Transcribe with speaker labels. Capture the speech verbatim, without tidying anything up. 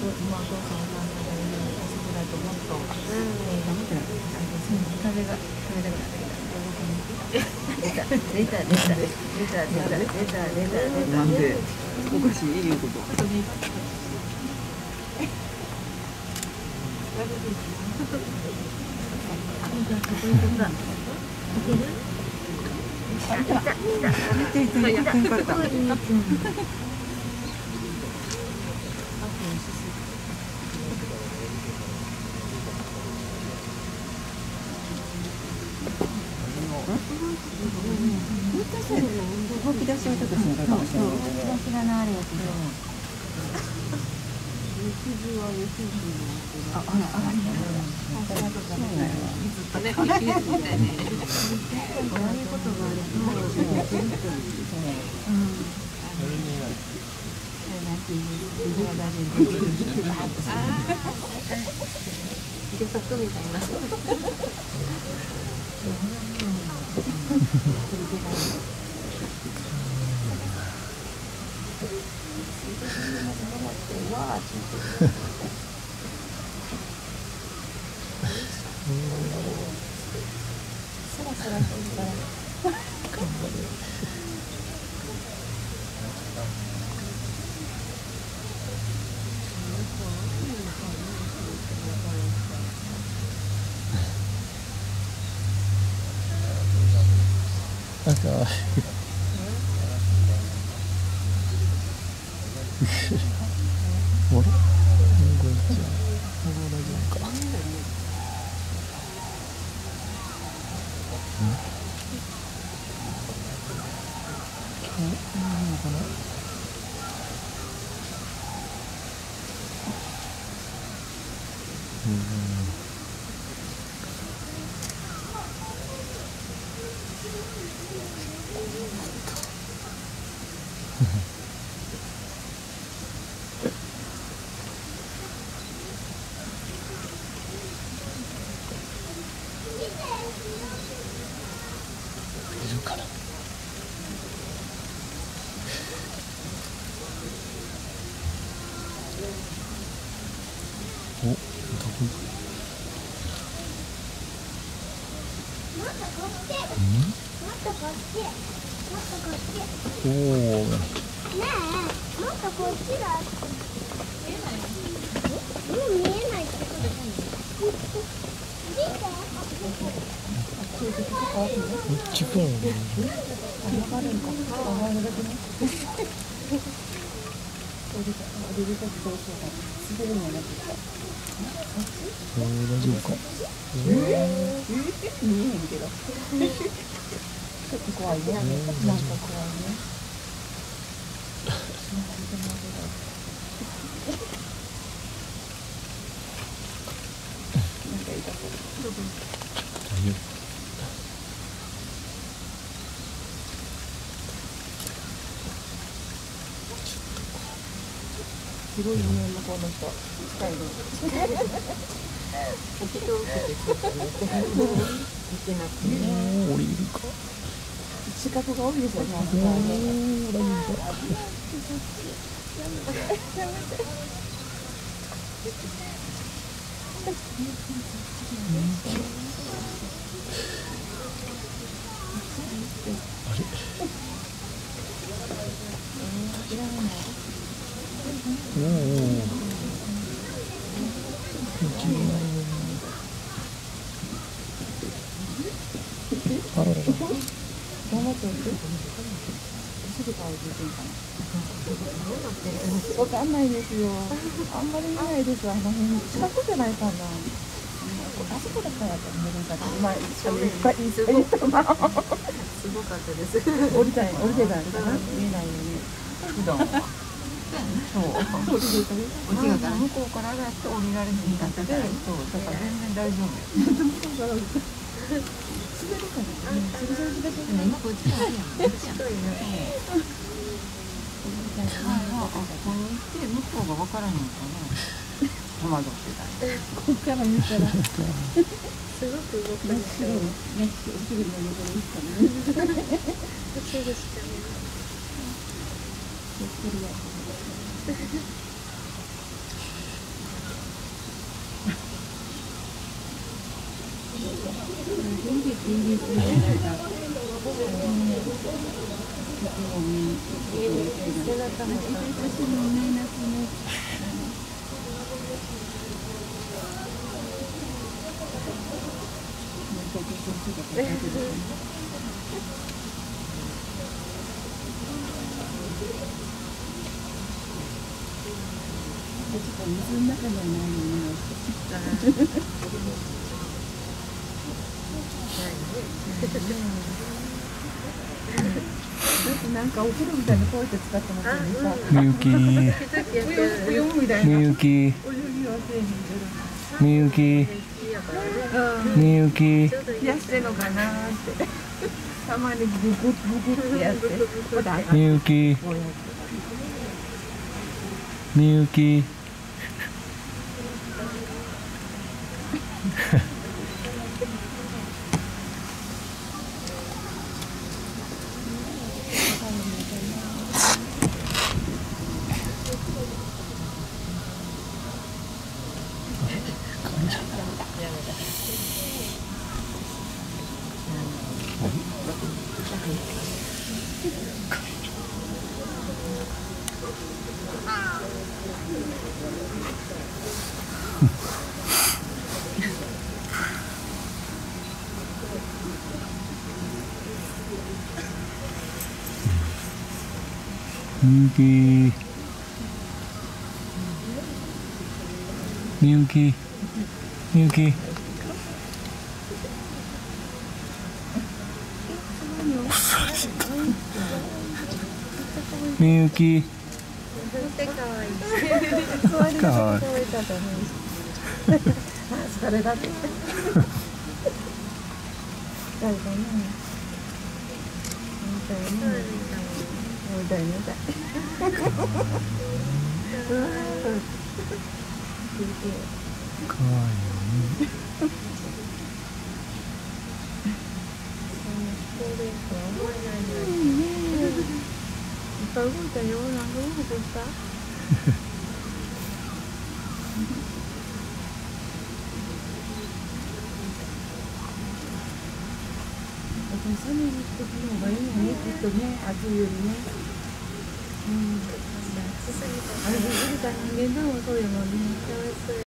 Speaker 1: 今お父さんお母さんがいるあそこだともっと映画見たら風が風が出た出た出た出た出た出た出た
Speaker 2: なんでおかしいいうこと。動き出しはちょっとしんどいかもしれない。動き出しがなあれやけど。あ、あら、あら、ずっとね、冬みたいね。こういうことがあると、うん。なんていう、漁獲みたいな。
Speaker 3: なんかあれこんにちは。大丈夫か。いるかな。お、どこ？おお。ね
Speaker 4: え、もっとこっちだ。見えない。もう見えないってことで。見て。
Speaker 3: めっちゃ来るの。
Speaker 1: 上がるんか。上がるだけね。降りた、降りるときどうしようか。滑るのになってきた。
Speaker 3: おお、大丈夫か。
Speaker 1: ええ、見えへんけど。ちょっと怖いね。なんか怖いね。すごいね、向こうの人。近いの。沖と受けてちょっとね。見てなくてね。
Speaker 3: 降りるか。
Speaker 1: 資格が多いですよね。
Speaker 3: おお、大丈夫か。あれ。おお。あららら。
Speaker 1: 頑張っておいて。すぐ顔出ていいかな。わかんないですよ。あんまり見ないです。あの辺近くじゃないかな。あそこだったらと思うんだけど、まあ一緒にいっぱいいい人いたな。
Speaker 2: すごかったです。
Speaker 1: 降りたい、降りてたんかな。見えないよね。普段は。そう。降りてたね。向こうから上がって降りられへんかったで、そうだから全然大丈夫。滑るかな。それそれ滑ってね。今こっちからやん。近いね。あ、ここに行って向こうが分からへんかな。戸惑ってた。ここから見たら。
Speaker 2: すごく動く。
Speaker 1: 真っ白、真っ白、すぐの横に行ったね。
Speaker 2: すぐしか見えない。
Speaker 1: ゆっくりや。 いですね。水の中にはないよね。なんかお風呂みたいなこうやって使ってますよね。
Speaker 3: みゆき
Speaker 1: 不要みたいな。
Speaker 3: みゆき
Speaker 1: お湯にはせえへんけ
Speaker 3: みゆき
Speaker 1: ど。
Speaker 3: みゆき
Speaker 1: 冷やしてんのかなーって。たまにググッググってやって。まだ
Speaker 3: みゆき
Speaker 1: こうやって。
Speaker 3: みゆきみゆきみゆきみゆきみゆきかわいい
Speaker 1: それだって。誰かね。みたいな。みたいみたい。
Speaker 3: かわいいね。
Speaker 1: いっぱい動いたよ。何個動いた？寒い時の方がいいよね、きっとね、暑いよりね。うん。暑すぎた。暑すぎた人間でもそうよもんね。